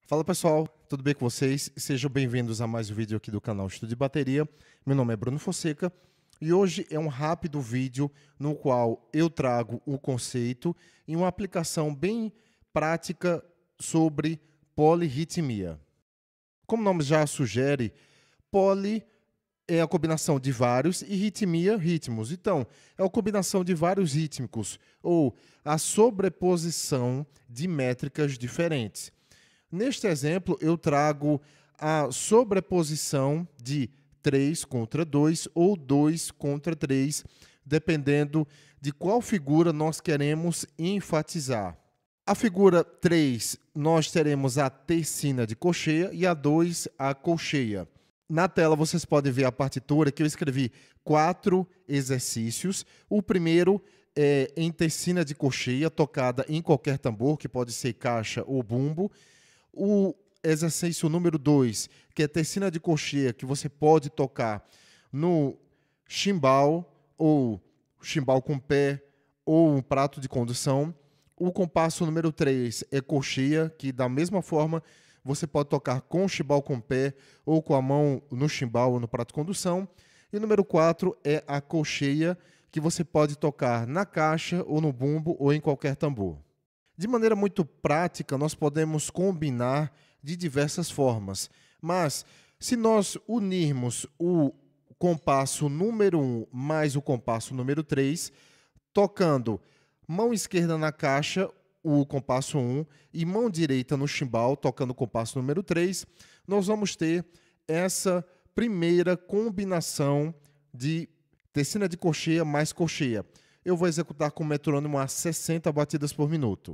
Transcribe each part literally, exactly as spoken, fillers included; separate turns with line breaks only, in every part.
Fala pessoal, tudo bem com vocês? Sejam bem-vindos a mais um vídeo aqui do canal Estudo de Bateria. Meu nome é Bruno Fonseca e hoje é um rápido vídeo no qual eu trago o conceito e uma aplicação bem prática sobre polirritmia. Como o nome já sugere, poli é a combinação de vários e ritmia, ritmos. Então, é a combinação de vários rítmicos ou a sobreposição de métricas diferentes. Neste exemplo, eu trago a sobreposição de três contra dois ou dois contra três, dependendo de qual figura nós queremos enfatizar. A figura três, nós teremos a tercina de colcheia e a dois, a colcheia. Na tela, vocês podem ver a partitura que eu escrevi quatro exercícios. O primeiro é em tercina de colcheia, tocada em qualquer tambor, que pode ser caixa ou bumbo. O exercício número dois, que é tercina de colcheia, que você pode tocar no chimbal, ou chimbal com pé, ou um prato de condução. O compasso número três é colcheia, que da mesma forma você pode tocar com o chimbal com pé, ou com a mão no chimbal ou no prato de condução. E o número quatro é a colcheia, que você pode tocar na caixa, ou no bumbo, ou em qualquer tambor. De maneira muito prática, nós podemos combinar de diversas formas, mas se nós unirmos o compasso número um mais o compasso número três, tocando mão esquerda na caixa, o compasso um, e mão direita no chimbal, tocando o compasso número três, nós vamos ter essa primeira combinação de tercina de colcheia mais colcheia. Eu vou executar com o metrônomo a sessenta batidas por minuto.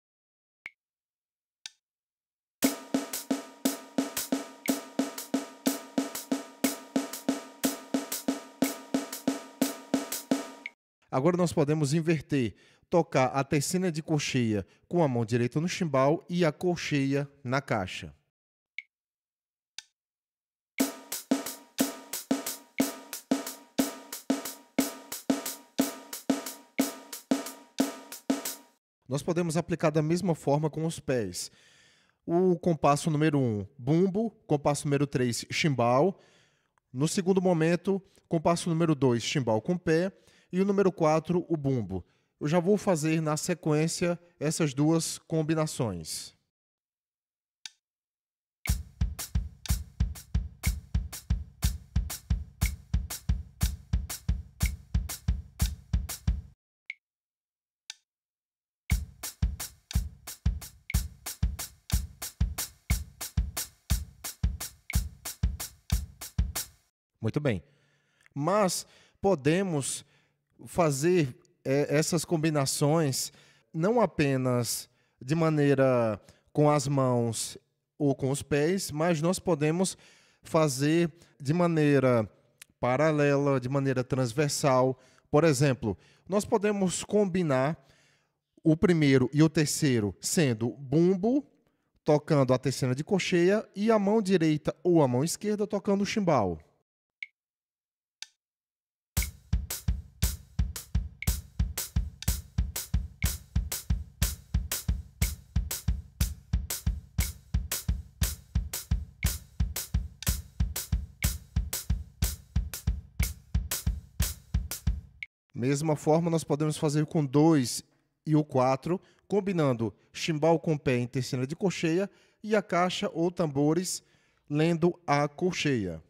Agora nós podemos inverter, tocar a tercina de colcheia com a mão direita no chimbal e a colcheia na caixa. Nós podemos aplicar da mesma forma com os pés. O compasso número um, bumbo, compasso número três, chimbal. No segundo momento, compasso número dois, chimbal com pé. E o número quatro, o bumbo. Eu já vou fazer na sequência essas duas combinações. Muito bem. Mas podemos fazer é, essas combinações não apenas de maneira com as mãos ou com os pés, mas nós podemos fazer de maneira paralela, de maneira transversal. Por exemplo, nós podemos combinar o primeiro e o terceiro sendo bumbo, tocando a tercina de colcheia, e a mão direita ou a mão esquerda tocando o chimbal. Mesma forma, nós podemos fazer com dois e o quatro, combinando chimbal com pé em tercina de colcheia e a caixa ou tambores lendo a colcheia.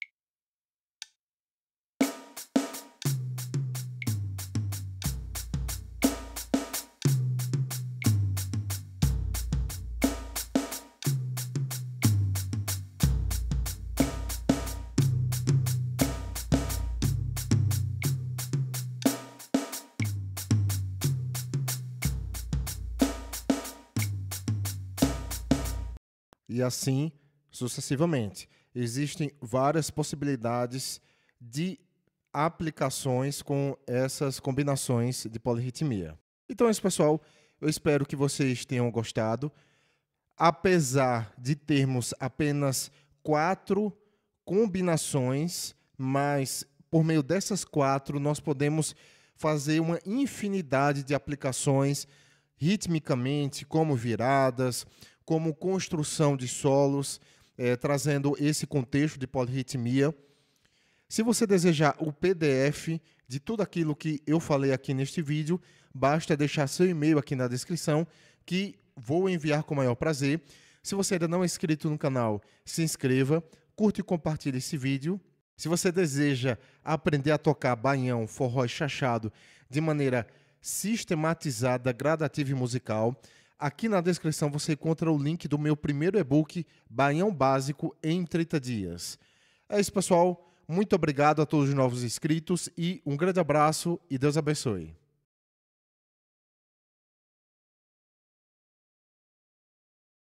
E assim sucessivamente. Existem várias possibilidades de aplicações com essas combinações de polirritmia. Então é isso, pessoal. Eu espero que vocês tenham gostado. Apesar de termos apenas quatro combinações, mas por meio dessas quatro nós podemos fazer uma infinidade de aplicações ritmicamente, como viradas, como construção de solos, é, trazendo esse contexto de polirritmia. Se você desejar o P D F de tudo aquilo que eu falei aqui neste vídeo, basta deixar seu e-mail aqui na descrição, que vou enviar com o maior prazer. Se você ainda não é inscrito no canal, se inscreva, curte e compartilhe esse vídeo. Se você deseja aprender a tocar baião, forró e chachado de maneira sistematizada, gradativa e musical, aqui na descrição você encontra o link do meu primeiro e-book, Baião Básico em trinta dias. É isso, pessoal. Muito obrigado a todos os novos inscritos e um grande abraço e Deus abençoe.